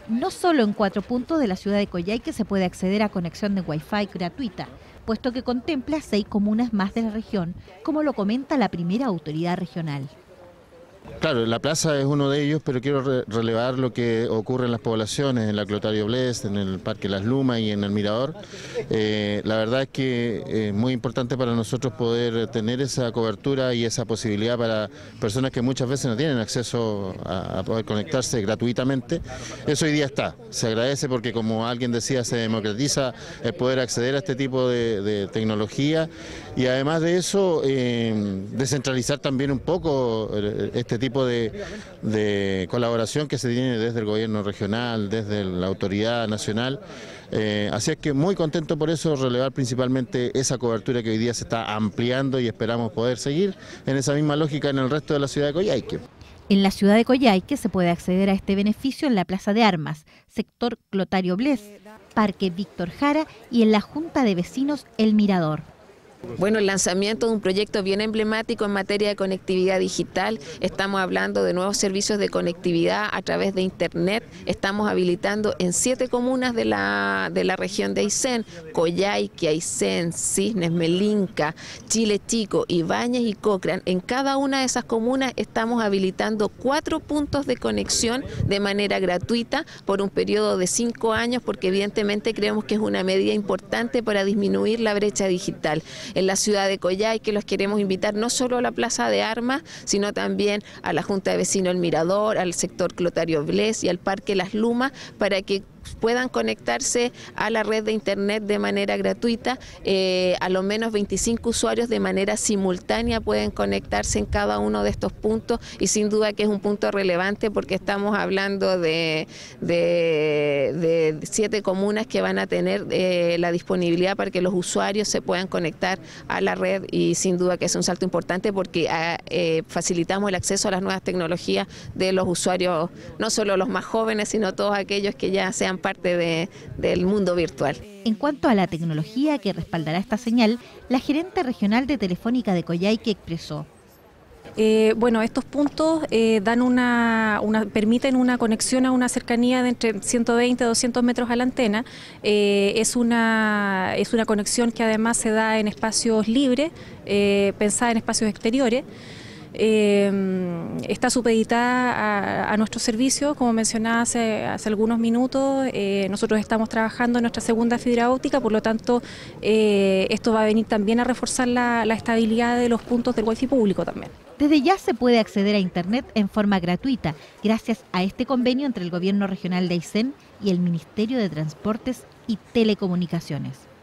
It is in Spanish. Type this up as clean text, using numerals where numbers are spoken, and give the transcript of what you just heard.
No solo en 4 puntos de la ciudad de Coyhaique se puede acceder a conexión de Wi-Fi gratuita, puesto que contempla 6 comunas más de la región, como lo comenta la primera autoridad regional. Claro, la plaza es uno de ellos, pero quiero relevar lo que ocurre en las poblaciones, en la Clotario Blest, en el Parque Las Lumas y en el Mirador. La verdad es que es muy importante para nosotros poder tener esa cobertura y esa posibilidad para personas que muchas veces no tienen acceso a poder conectarse gratuitamente. Eso hoy día está. Se agradece porque, como alguien decía, se democratiza el poder acceder a este tipo de tecnología y además de eso descentralizar también un poco este tipo de colaboración que se tiene desde el gobierno regional, desde la autoridad nacional. Así es que muy contento por eso, relevar principalmente esa cobertura que hoy día se está ampliando y esperamos poder seguir en esa misma lógica en el resto de la ciudad de Coyhaique. En la ciudad de Coyhaique se puede acceder a este beneficio en la Plaza de Armas, sector Clotario Blest, Parque Víctor Jara y en la Junta de Vecinos El Mirador. Bueno, el lanzamiento de un proyecto bien emblemático en materia de conectividad digital. Estamos hablando de nuevos servicios de conectividad a través de Internet. Estamos habilitando en 7 comunas de la región de Aysén: Coyhaique, Aysén, Cisnes, Melinca, Chile Chico, Ibáñez y Cochrane. En cada una de esas comunas estamos habilitando 4 puntos de conexión de manera gratuita por un periodo de 5 años, porque evidentemente creemos que es una medida importante para disminuir la brecha digital. En la ciudad de Coyhaique los queremos invitar no solo a la Plaza de Armas, sino también a la Junta de Vecinos El Mirador, al sector Clotario Blest y al Parque Las Lumas, para que puedan conectarse a la red de Internet de manera gratuita. A lo menos 25 usuarios de manera simultánea pueden conectarse en cada uno de estos puntos y sin duda que es un punto relevante porque estamos hablando de 7 comunas que van a tener la disponibilidad para que los usuarios se puedan conectar a la red y sin duda que es un salto importante porque facilitamos el acceso a las nuevas tecnologías de los usuarios, no solo los más jóvenes, sino todos aquellos que ya sean parte del mundo virtual. En cuanto a la tecnología que respaldará esta señal, la gerente regional de Telefónica de Coyhaique expresó. Bueno, estos puntos permiten una conexión a una cercanía de entre 120 a 200 metros a la antena. Es una conexión que además se da en espacios libres, pensada en espacios exteriores. Está supeditada a nuestro servicio, como mencionaba hace algunos minutos. Nosotros estamos trabajando en nuestra segunda fibra óptica, por lo tanto esto va a venir también a reforzar la estabilidad de los puntos del Wi-Fi público también. Desde ya se puede acceder a Internet en forma gratuita, gracias a este convenio entre el Gobierno Regional de Aysén y el Ministerio de Transportes y Telecomunicaciones.